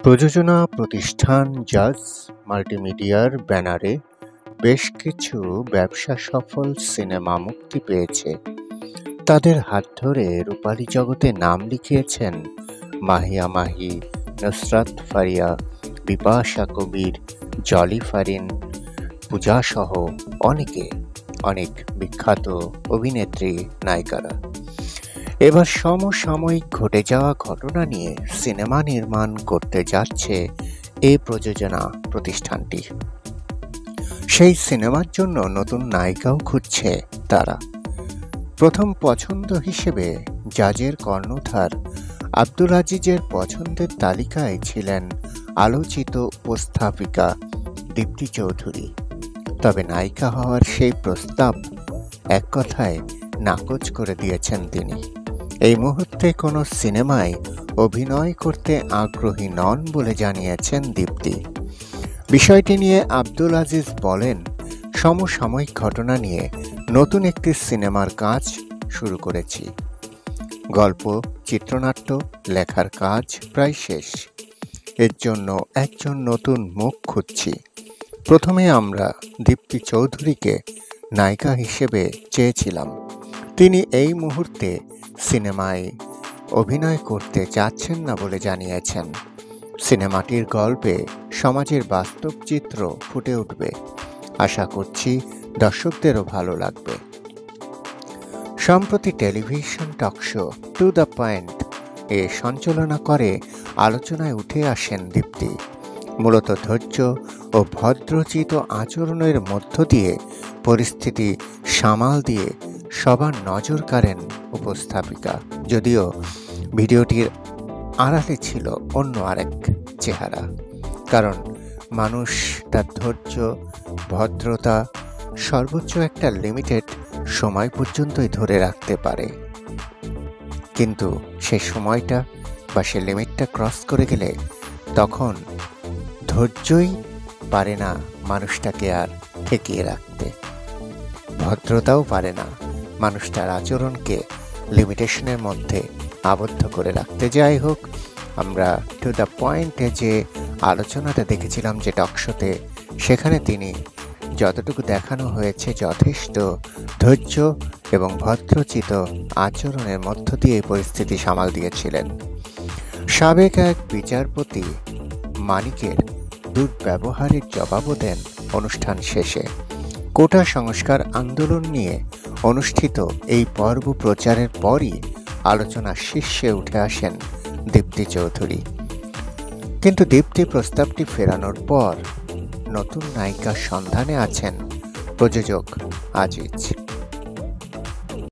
প্রযোজনা প্রতিষ্ঠান জাজ মাল্টিমিডিয়ার ব্যানারে বেশ কিছু ব্যবসা সফল সিনেমা মুক্তি পেয়েছে। তাদের হাত ধরে রূপালী জগতে নাম লিখিয়েছেন মাহিয়া মাহি, নুসরাত ফারিয়া, বিপাশা কবির, জলি ফারিন, পূজা সহ অনেক বিখ্যাত অভিনেত্রী, নায়িকারা। এবার সমসাময়িক ঘটে যাওয়া ঘটনা নিয়ে সিনেমা নির্মাণ করতে যাচ্ছে এই প্রযোজনা প্রতিষ্ঠানটি। সেই সিনেমার জন্য নতুন নায়িকাও খুঁজছে তারা। প্রথম পছন্দ হিসেবে জাজের কর্ণধার আব্দুল আজিজের পছন্দের তালিকায় ছিলেন আলোচিত উপস্থাপিকা দীপ্তি চৌধুরী। তবে নায়িকা হওয়ার সেই প্রস্তাব এক কথায় নাকচ করে দিয়েছেন তিনি। এই মুহূর্তে কোনো সিনেমায় অভিনয় করতে আগ্রহী নন বলে জানিয়েছেন দীপ্তি। বিষয়টি নিয়ে আব্দুল আজিজ বলেন, সমসাময়িক ঘটনা নিয়ে নতুন একটি সিনেমার কাজ শুরু করেছি। গল্প, চিত্রনাট্য, লেখার কাজ প্রায় শেষ। এর জন্য একজন নতুন মুখ খুঁজছি। প্রথমে আমরা দীপ্তি চৌধুরীকে নায়িকা হিসেবে চেয়েছিলাম। তিনি এই মুহূর্তে সিনেমায় অভিনয় করতে চাচ্ছেন না বলে জানিয়েছেন। সিনেমাটির গল্পে সমাজের বাস্তব চিত্র ফুটে উঠবে। আশা করছি দর্শকদেরও ভালো লাগবে। সম্প্রতি television talk show to the point এ সঞ্চালনা করে আলোচনায় উঠে আসেন দীপ্তি। মূলত ধৈর্য ও ভদ্রচিত আচরণের মধ্য দিয়ে পরিস্থিতি সামাল দিয়ে সবার নজর কাড়েন উপস্থাপিকা। যদিও ভিডিওটির আড়ালে ছিল অন্য আরেক চেহারা। কারণ মানুষ তার ধৈর্য, ভদ্রতা সর্বোচ্চ একটা লিমিটেড সময় পর্যন্তই ধরে রাখতে পারে, কিন্তু সে সময়টা বা সে লিমিটটা ক্রস করে গেলে তখন ধৈর্যই পারে না মানুষটাকে আর ঠেকিয়ে রাখতে। ভদ্রতাও পারে না মানুষটার আচরণকে লিমিটেশনের মধ্যে আবদ্ধ করে রাখতে। যাই হোক, আমরা টু দ্য পয়েন্টে যে আলোচনাটা দেখেছিলাম যে টকশোতে, সেখানে তিনি যতটুকু দেখানো হয়েছে যথেষ্ট ধৈর্য এবং ভদ্রচিত আচরণের মধ্য দিয়ে পরিস্থিতি সামাল দিয়েছিলেন। সাবেক এক বিচারপতি মানিকের দুর্ব্যবহারের জবাবও দেন অনুষ্ঠান শেষে। কোটা সংস্কার আন্দোলন নিয়ে অনুষ্ঠিত এই পর্ব প্রচারের পরই আলোচনার শীর্ষে উঠে আসেন দীপ্তি চৌধুরী। কিন্তু দীপ্তি প্রস্তাবটি ফেরানোর পর নতুন নায়িকার সন্ধানে আছেন প্রযোজক আজিজ।